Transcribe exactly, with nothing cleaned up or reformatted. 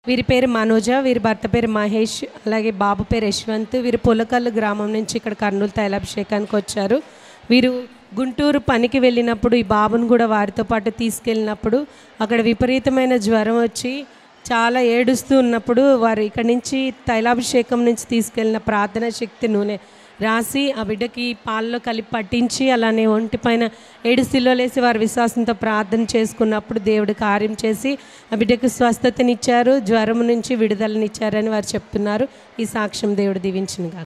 వీరి పేరు మనోజ, వీరి భర్త పేరు మహేష్, అలాగే బాబు పేరు యశ్వంత్. వీరు పులకల్లు గ్రామం నుంచి ఇక్కడ కర్నూలు తైలాభిషేకానికి వచ్చారు. వీరు గుంటూరు పనికి వెళ్ళినప్పుడు ఈ బాబును కూడా వారితో పాటు తీసుకెళ్ళినప్పుడు అక్కడ విపరీతమైన జ్వరం వచ్చి చాలా ఏడుస్తూ ఉన్నప్పుడు వారు ఇక్కడి నుంచి తైలాభిషేకం నుంచి తీసుకెళ్ళిన ప్రార్థన శక్తి నూనె రాసి ఆ బిడ్డకి పాలలో కలిపి పట్టించి అలానే ఒంటి పైన ఏడు సిల్లోలేసి వారి విశ్వాసంతో ప్రార్థన చేసుకున్నప్పుడు దేవుడు కార్యం చేసి ఆ బిడ్డకు స్వస్థతనిచ్చారు, జ్వరం నుంచి విడుదలనిచ్చారని వారు చెప్తున్నారు. ఈ సాక్ష్యం దేవుడు దీవించునుగాక.